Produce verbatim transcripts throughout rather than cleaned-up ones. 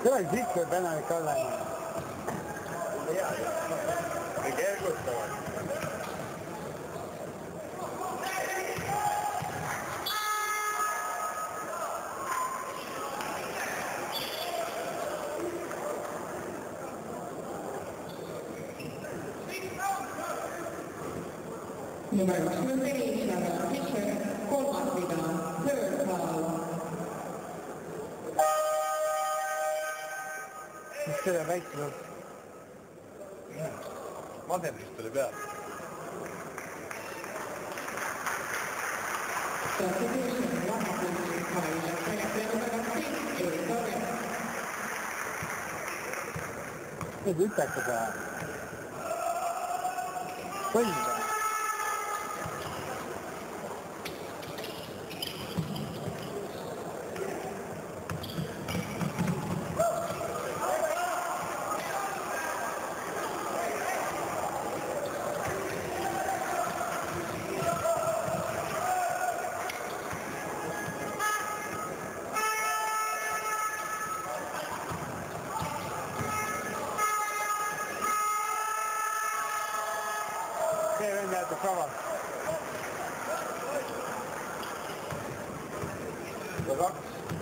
Tule siit võib enamik olla. Me kergustavad. Number twenty-seven, pitcher, kolmas viga, third foul. Mis selle väikse lõpp? Vanemist tuli peale. Substitution, one point five, second number six, Estonia. Nüüd ütleks seda. Põlda. See vend jäetab kava. Ja kaks.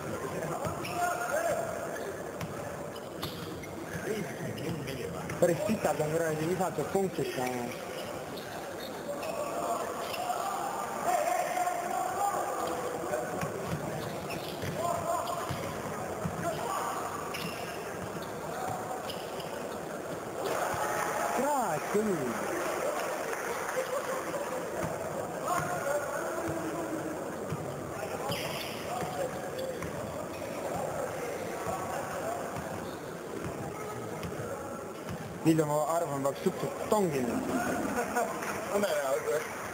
Päris sitad on kuradi lisatud punktid. Kraad küll. Vilju ma arvan, peaks suhteliselt tongina. Õnne ja õige.